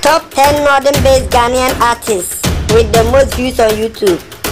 Top 10 northern-based Ghanaian artists with the most views on YouTube.